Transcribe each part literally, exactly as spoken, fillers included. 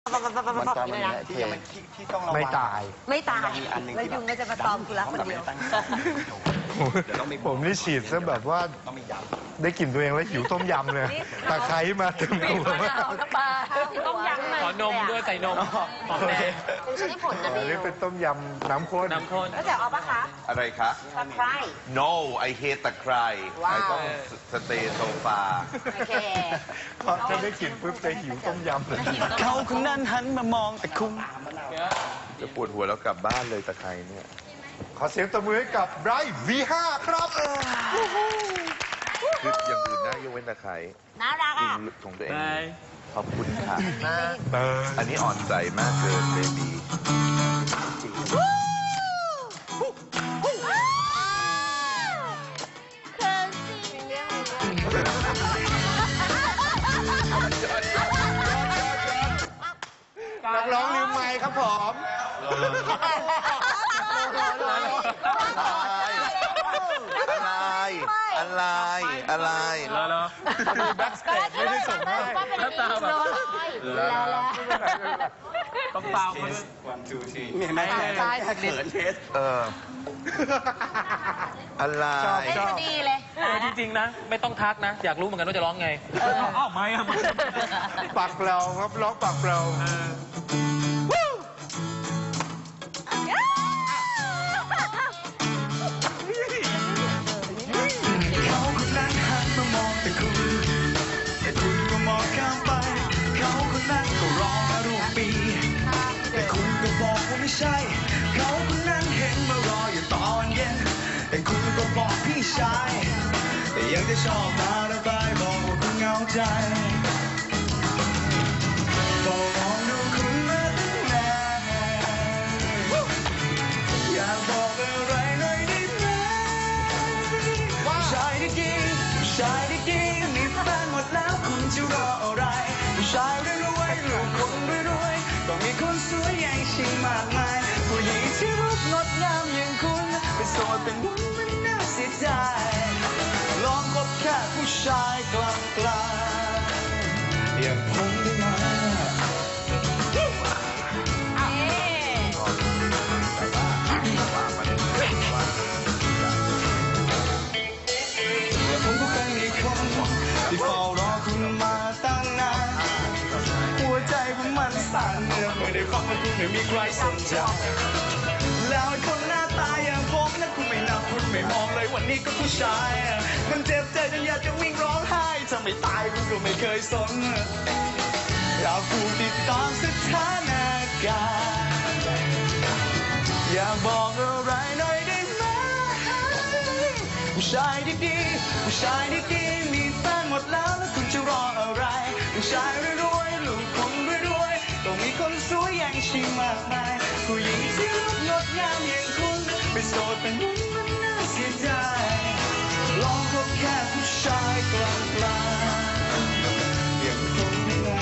มันตามมันเนี่ยที่ยังที่ต้องระวังไม่ตายไม่ตายแล้วยุงก็จะมาตอมกูรักคนเดียวผมนี่ฉีดซะแบบว่าได้กลิ่นตัวเองแล้วหิวต้มยำเลยตะไคร้มาเต็มตัวต้มยำขอนมด้วยใส่นมหอมแดงเป็นผลนะพี่นี่เป็นต้มยำน้ำข้นน้ำข้นแล้วจะเอาปะคะอะไรคะตะไคร้ no I hate ตะไคร้ไอต้องสเตย์โซฟาโอเคพอจะได้กลิ่นปุ๊บจะหิวต้มยำเลยเขาคนนั้นหันมามองแต่คุ้มจะปวดหัวแล้วกลับบ้านเลยตะไคร้เนี่ยขอเสียงตบมือให้กับไบรท์ วี ห้า ครับคืออย่างอื่นนะยกเว้นตะไคร้น่ารักอ่ะของตัวเองขอบคุณค่ะอัอันนี้อ่อนใจมากเกินเบบีนักร้องลืมไมค์ครับผมอะไรอะไรแล้วแล้วแบ็กสเตจไม่ได้ส่งให้แล้วตาแบบต้องเปล่าคนไม่ไม่ใช่เขินเทสเอออะไรดีเลยจริงๆนะไม่ต้องทักนะอยากรู้เหมือนกันว่าจะร้องไงอ้าวไม่อะปากเราครับร้องปากเราไม่ใช่เขาคนนั้นเห็นมารออยู่ตอนเย็นแต่คุณก็บอกพี่ชายแต่ยังจะชอบมาระบายบอกว่าคุณเหงาใจบอกมองดูคุณมาตั้งนานอยากบอกอะไรหน่อยได้ไหมผู้ชายดีๆผู้ชายดีๆมีแฟนหมดแล้วคุณจะรออะไรผู้ชายรวยๆลูกคนรวยๆต้องมีคนสวยอย่างชิงมากมายผู้หญิงที่รูปงดงามอย่างคุณเป็นโสดเป็นวุ้นมันน่าเสียดายลองคบแค่ผู้ชายกลางกลางอย่างผมได้ไหมผมก็เป็นอีกคนที่เฝ้ารอคุณมาตั้งนานหัวใจผมมันสั่นเมื่อไม่ได้ฟังว่าคุณไม่มีใครสนใจแล้วไอ้คนหน้าตาอย่างผมนะคุณไม่นับคุณไม่มองเลยวันนี้ก็ผู้ชายมันเจ็บใจจนอยากจะวิ่งร้องไห้ถ้าไม่ตายคุณก็ไม่เคยสนอยากผู้ติดตามสถานการณ์อยากบอกอะไรหน่อยได้ไหมผู้ชายดีๆผู้ชายดีๆมีแฟนหมดแล้วแล้วคุณจะรออะไรผู้ชายรวยๆลูกคนรวยๆต้องมีคนสวยอย่างชิงมากมายผู้หญิงที่รูปงดงามอย่างคุณเป็นโสดเป็นวุ้นมันน่าเสียดายลองคบแค่ผู้ชายกลางกลางอย่างผมได้ไหม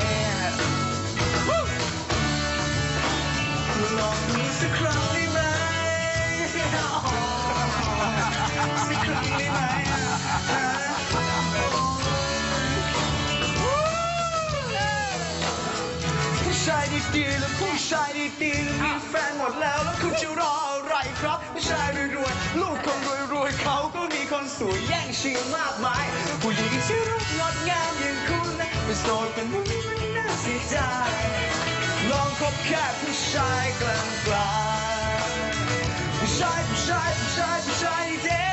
ลองมีสักครั้งได้ไหมสักครั้งได้ไหมผู้ชายดีๆแล้วผู้ชายดีๆมีแฟนหมดแล้วแล้วคุณจะรออะไรครับผู้ชายรวยๆลูกคนรวยๆเขาก็มีคนสวยแย่งชิงมากมายผู้หญิงที่รูปงดงามอย่างคุณนะเป็นโสดเป็นมุ้งมันน่าเสียดายลองคบแค่ผู้ชายกลางกลางผู้ชายผู้ชายผู้ชายผู้ชายเด็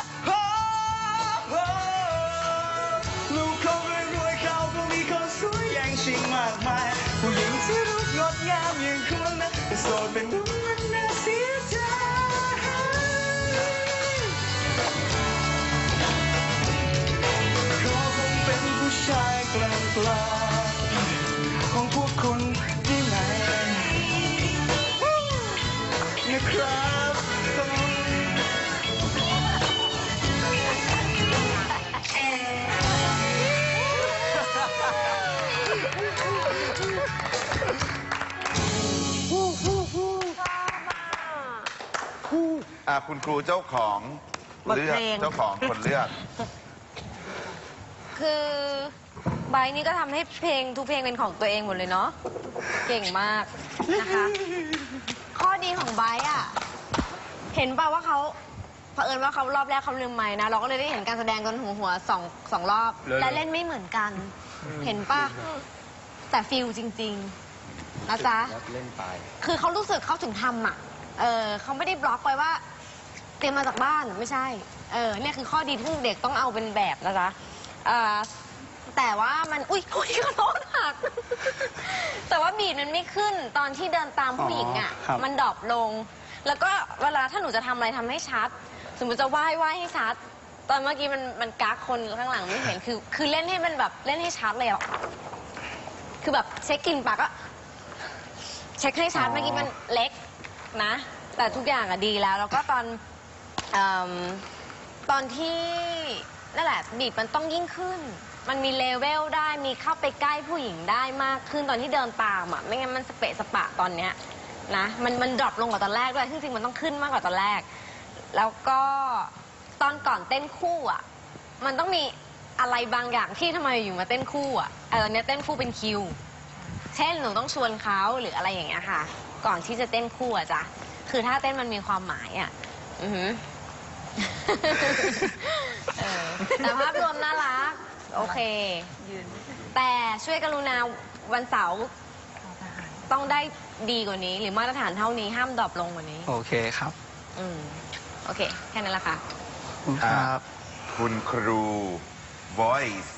ลูกเขารวยๆเขาก็มีคนสวยแย่งชิงมากมายผู้หญิงที่รูปงดงามอย่างคุณนะเป็นโสดเป็นมุ้งมันน่าเสียดายขอคงเป็นผู้ชายกลางกลางของพวกคุณได้ไหมนะครับอ่ะคุณครูเจ้าของเลือกเจ้าของคนเลือกคือไบร์ทนี่ก็ทำให้เพลงทุกเพลงเป็นของตัวเองหมดเลยเนาะเก่งมากนะคะ ข้อดีของไบร์ทอะเห็นป่าว่าเขาเผอิญว่าเขารอบแรกเขาลืมไม้นะเราก็เลยได้เห็นการแสดงกันหัวหัวสองสองรอบ และเล่นไม่เหมือนกัน เห็นป่ะแต่ฟิลจริงๆนะจ๊ะเล่นไปคือเขารู้สึกเขาถึงทำอ่ะ เออเขาไม่ได้บล็อกไว้ว่า เตรียมมาจากบ้านไม่ใช่ เออเนี่ยคือข้อดีที่เด็กต้องเอาเป็นแบบนะจ๊ะเออแต่ว่ามันอุ้ยอุ้ยขอโทษหัก แต่ว่าบีดมันไม่ขึ้นตอนที่เดินตามผู้หญิงอ่ะอ๋อครับมันดรอปลง แล้วก็เวลาถ้าหนูจะทำอะไรทำให้ชัด สมมติจะไหว้ไหว้ให้ชัด ตอนเมื่อกี้มันมันกักคนข้างหลังไม่เห็นคือ คือเล่นให้มันแบบเล่นให้ชัดเลยอ่ะคือแบบเช็คกลินปากก็ เช็คให้ชัดเมื่อกี้มันเล็กนะ แต่ทุกอย่างอะดีแล้ว แล้วก็ตอนเอมตอนที่นั่นแหละบีบมันต้องยิ่งขึ้น มันมีเลเวลได้มีเข้าไปใกล้ผู้หญิงได้มากขึ้นตอนที่เดินตามอะไม่งั้นมันสเปะสปะตอนเนี้ยนะมันมันดรอปลงกว่าตอนแรกด้วยซึ่งจริงมันต้องขึ้นมากกว่าตอนแรก แล้วก็ตอนก่อนเต้นคู่อะมันต้องมีอะไรบางอย่างที่ทำไมอยู่มาเต้นคู่อะไอ้ตอนเนี้ยเต้นคู่เป็นคิว เช่นหนูต้องชวนเขาหรืออะไรอย่างเงี้ยค่ะ ก่อนที่จะเต้นคู่อะจ้ะคือถ้าเต้นมันมีความหมายอะอือหือ เออแต่ภาพรวมน่ารัก โอเค แต่ช่วยกรุณาวันเสาร์ต้องได้ดีกว่านี้ หรือมาตรฐานเท่านี้ห้ามดรอปลงกว่านี้โอเคครับอืมโอเค แค่นั้นแหละค่ะครับคุณครู voice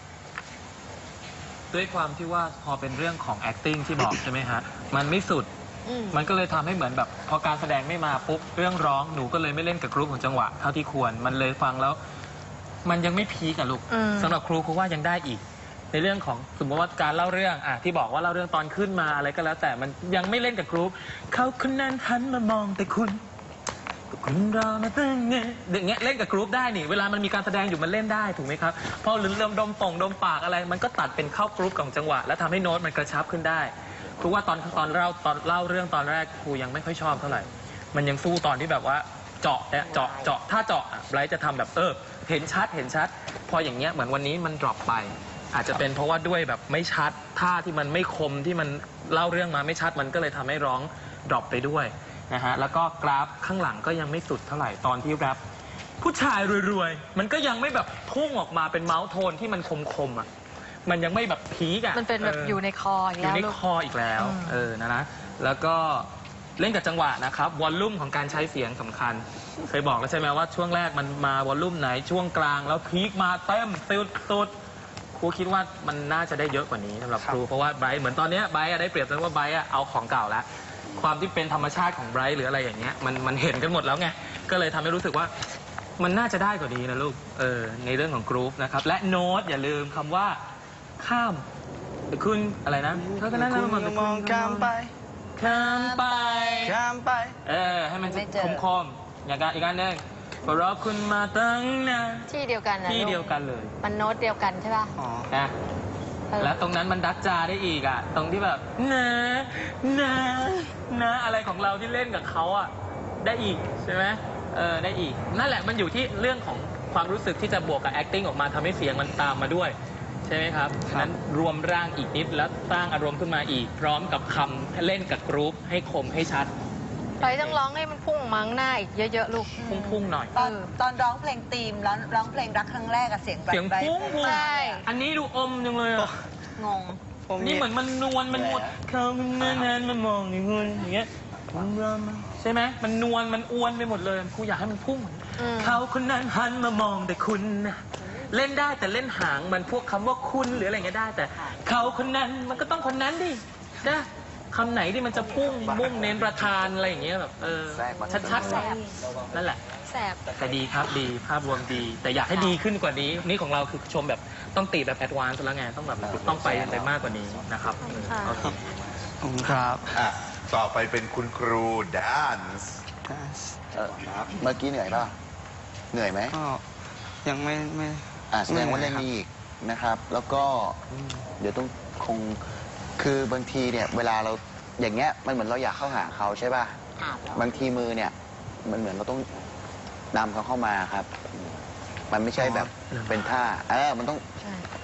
ด้วยความที่ว่าพอเป็นเรื่องของ acting ที่บอกใช่ไหมฮะ มันไม่สุดอืมมันก็เลยทำให้เหมือนแบบพอการแสดงไม่มาปุ๊บเรื่องร้องหนูก็เลยไม่เล่นกับกรุ๊ปของจังหวะเท่าที่ควร มันเลยฟังแล้ว มันยังไม่พีกอะลูกอืมสำหรับครูครูว่ายังได้อีก ในเรื่องของสมมติว่าการเล่าเรื่องอ่ะที่บอกว่าเล่าเรื่องตอนขึ้นมาอะไรก็แล้ว แต่มันยังไม่เล่นกับกรุ๊ปเขาคนนั้นหันมามองแต่คุณคุณรอมาตั้งเงี้ยอย่างเงี้ยเล่นกับกรุ๊ปได้นี่เวลามันมีการแสดงอยู่มันเล่นได้ถูกไหมครับพอหรือเริ่มดมป่องดมปากอะไร มันก็ตัดเป็นเข้ากรุ๊ปของจังหวะ แล้วทำให้โน้ตมันกระชับขึ้นได้ครูว่าตอนตอนเล่าตอนเล่าเรื่องตอนแรกครูยังไม่ค่อยชอบเท่าไหร่มันยังสู้ตอนที่แบบว่าเจาะเนี่ยเจาะเจาะถ้าเจาะอะไบรท์จะทำแบบเออเห็นชัดเห็นชัด พออย่างเงี้ยเหมือนวันนี้มันดรอปไป อาจจะเป็นเพราะว่าด้วยแบบไม่ชัดท่าที่มันไม่คมที่มันเล่าเรื่องมาไม่ชัดมันก็เลยทำให้ร้องดรอปไปด้วยนะฮะแล้วก็กราฟข้างหลังก็ยังไม่สุดเท่าไหร่ตอนที่แรปผู้ชายรวยๆมันก็ยังไม่แบบพุ่งออกมาเป็นเมาส์โทนที่มันคมๆอ่ะมันยังไม่แบบพีกอ่ะมันเป็นแบบอยู่ในคออีกอแล้ยู่วในลูกคออีกแล้วอืมเออนะนะแล้วก็เล่นกับจังหวะนะครับวอลลุ่มของการใช้เสียงสำคัญเคยบอกแล้วใช่ไหมว่าช่วงแรกมันมาวอลลุ่มไหนช่วงกลางแล้วพีคมาเต็มสุดๆครูคิดว่ามันน่าจะได้เยอะกว่านี้สำหรับครูเพราะว่าไบรท์เหมือนตอนเนี้ยไบรท์อะได้เปรียบตรงว่าไบรท์อะเอาของเก่าแล้วความที่เป็นธรรมชาติของไบรท์หรืออะไรอย่างเงี้ยมันมันเห็นกันหมดแล้วไงก็เลยทำให้รู้สึกว่ามันน่าจะได้กว่านี้นะลูกเออในเรื่องของกรุ๊ปนะครับและโน้ตอย่าลืมคำว่าข้ามคุณอะไรนะเขาก็นั่นคุณมันมองข้ามไปข้ามไปข้ามไปเออให้มันไม่เจอคมคมๆอย่างการอีกอันหนึ่งเพราะรอคุณมาตั้งนานที่เดียวกันนะที่ลูกเดียวกันเลยมันโน้ตเดียวกันใช่ป่ะอ๋อนะเออแล้วตรงนั้นมันดักจาได้อีกอ่ะ ตรงที่แบบนะนะนะอะไรของเราที่เล่นกับเขาอ่ะ ได้อีกใช่ไหมเออได้อีก นั่นแหละมันอยู่ที่เรื่องของความรู้สึกที่จะบวกกับ acting ออกมาทำให้เสียงมันตามมาด้วย ใช่ไหมครับครับนั้นรวมร่างอีกนิดแล้วสร้างอารมณ์ขึ้นมาอีก พร้อมกับคำให้เล่นกับกรุ๊ปให้คมให้ชัดไปต้องร้องให้มันพุ่งมังหน้าอีกเยอะๆลูกพุ่งๆหน่อยตอนตอนร้องเพลงธีมแล้วร้องเพลงรักครั้งแรกอะเสียงแบบเสียงไร้พุ่งพุ่งใช่อันนี้ดูอมจังเลยอ่ะงงผมนี่เหมือนมันนวลมันนวลเขาเมื่อนานมามองอย่างคุณอย่างเงี้ยใช่ไหมมันนวลมันอ้วนไปหมดเลยครูอยากให้มันพุ่งอืมเขาคนนั้นหันมามองแต่คุณนะเล่นได้แต่เล่นหางมันพวกคำว่าคุณหรืออะไรเงี้ยได้ แต่เขาคนนั้นมันก็ต้องคนนั้นดินะคำไหนที่มันจะพุ่งมุ่งเน้นประธานอะไรอย่างเงี้ยแบบเออชัดๆนั่นแหละแสบแต่ดีครับดีภาพรวมดี แต่อยากให้ดีขึ้นกว่านี้นี่ของเราคือชมแบบต้องตีแบบแอดวานซ์แล้วไงต้องแบบต้องไปไปมากกว่านี้นะครับค่ะโอเคขอบคุณครับอ่ะต่อไปเป็นคุณครูดานซ์เออเมื่อกี้เหนื่อยป่ะ เหนื่อยไหมก็ยังไม่ไม่อ่าแสดงว่าเล่นมีอีกนะครับ แล้วก็เดี๋ยวต้องคง คือบางทีเนี่ย เวลาเราอย่างเงี้ย มันเหมือนเราอยากเข้าหาเขาใช่ป่ะ บางทีมือเนี่ย มันเหมือนเราต้องนำเขาเข้ามาครับ มันไม่ใช่แบบเป็นท่า เออ มันต้องใช่จ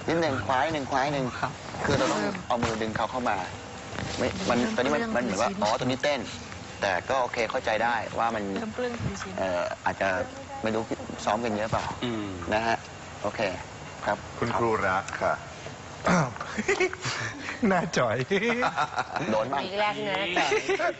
นิดหนึ่งคว้ายหนึ่งคว้ายหนึ่งคือเราต้องเอามือดึงเขาเข้ามาไม่มันตอนนี้มันมันเหมือนว่าอ๋อตัวนี้เต้น แต่ก็โอเคเข้าใจได้ว่ามันเอ่ออาจจะไม่รู้ซ้อมกันเยอะเปล่านะฮะโอเคครับคุณครูรักค่ะอ้าว หน้าจ่อยโดนบ้างอีกแรกเนื้อแต่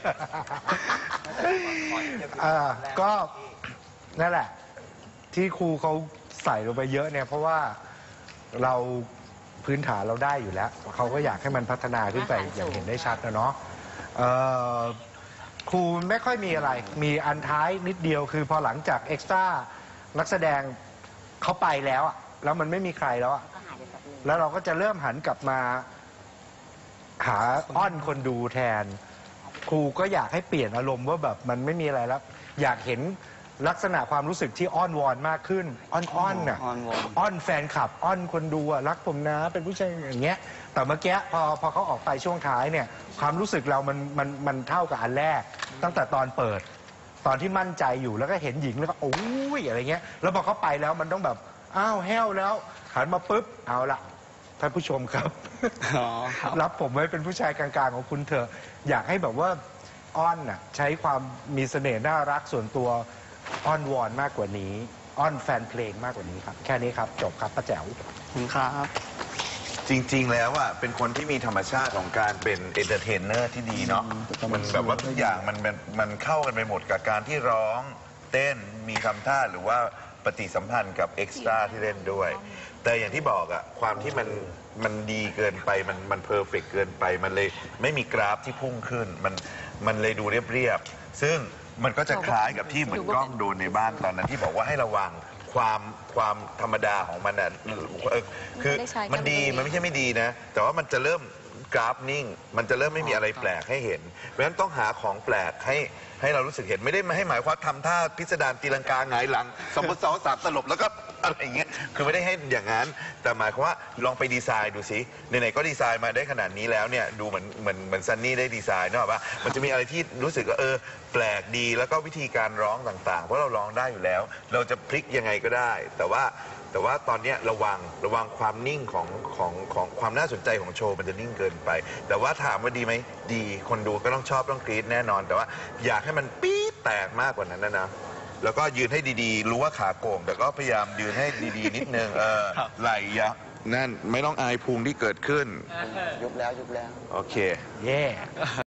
อ่าก็นั่นแหละ ที่ครูเขาใส่ลงไปเยอะเนี่ย เพราะว่าเราพื้นฐานเราได้อยู่แล้ว เขาก็อยากให้มันพัฒนาขึ้นไปอย่างเห็นได้ชัดนะเนาะเอ่อครูไม่ค่อยมีอะไร มีอันท้ายนิดเดียวคือพอหลังจากเอ็กซ์ตร้านักแสดงเขาไปแล้วอะแล้วมันไม่มีใครแล้วอะแล้วเราก็จะเริ่มหันกลับมาหาอ้อนคนดูแทน ครูก็อยากให้เปลี่ยนอารมณ์ว่าแบบมันไม่มีอะไรแล้ว อยากเห็นลักษณะความรู้สึกที่อ้อนวอนมากขึ้น อ้อนๆน่ะอ้อนวอนอ้อนแฟนคลับ อ้อนคนดูอะรักผมนะเป็นผู้ชายอย่างเงี้ย แต่เมื่อกี้พอพอเขาออกไปช่วงท้ายเนี่ย ความรู้สึกเรามันมันมันเท่ากับอันแรก ตั้งแต่ตอนเปิด ตอนที่มั่นใจอยู่แล้วก็เห็นหญิงแล้วก็โอ้ยอะไรเงี้ย แล้วพอเขาไปแล้วมันต้องแบบอ้าวแห้วแล้วหันมาปุ๊บเอาละท่านผู้ชมครับ รับผมไว้เป็นผู้ชายกลางๆของคุณเถอะอยากให้แบบว่าอ้อนน่ะใช้ความมีเสน่ห์น่ารักส่วนตัวอ้อนวอนมากกว่านี้ อ้อนแฟนเพลงมากกว่านี้ครับ แค่นี้ครับจบครับป้าแจ๋วคุณครับจริงๆ แล้วอ่ะเป็นคนที่มีธรรมชาติของการเป็นเอนเตอร์เทนเนอร์ที่ดีเนาะมันแบบว่าทุกอย่างมันมันมันเข้ากันไปหมดกับการที่ร้องเต้นมีคำท่าหรือว่าปฏิสัมพันธ์กับเอ็กซ์ตร้าที่เล่นด้วย แต่อย่างที่บอกอ่ะความที่มันมันดีเกินไปมันมันเพอร์เฟกเกินไปมันเลยไม่มีกราฟที่พุ่งขึ้นมันมันเลยดูเรียบๆซึ่งมันก็จะคล้ายกับที่เหมือนกล้องโดนในบ้านตอนนั้นที่บอกว่าให้ระวังความความธรรมดาของมันอ่ะเออคือมันดีมันไม่ใช่ไม่ดีนะ แต่ว่ามันจะเริ่มกราฟนิ่ง มันจะเริ่มไม่มีอะไรแปลกให้เห็น เพราะฉะนั้นต้องหาของแปลกให้ให้เรารู้สึกเห็นไม่ได้มาให้หมายความทำท่าพิสดารตีลังกาหงายหลังสมมติสองสามตลบแล้วก็อะไรอย่างเงี้ยคือไม่ได้ให้อย่างนั้นแต่หมายความว่าลองไปดีไซน์ดูสิไหนๆก็ดีไซน์มาได้ขนาดนี้แล้วเนี่ยดูเหมือนเหมือนเหมือนซันนี่ได้ดีไซน์เนอะว่ามันจะมีอะไรที่รู้สึกว่าเออแปลกดีแล้วก็วิธีการร้องต่างๆเพราะเราร้องได้อยู่แล้ว เราจะพลิกยังไงก็ได้ แต่ว่าแต่ว่าตอนนี้ระวังระวังความนิ่งของของของความน่าสนใจของโชว์มันจะนิ่งเกินไป แต่ว่าถามว่าดีไหมดีคนดูก็ต้องชอบต้องกรี๊ดแน่นอน แต่ว่าอยากให้มันปี๊ดแตกมากกว่านั้นนะนะแล้วก็ยืนให้ดีๆรู้ว่าขาโก่งแต่ก็พยายามยืนให้ดีๆนิดนึงเออไหล่ยะนั่นไม่ต้องอายพุงที่เกิดขึ้นยุบแล้วยุบแล้วโอเคเย่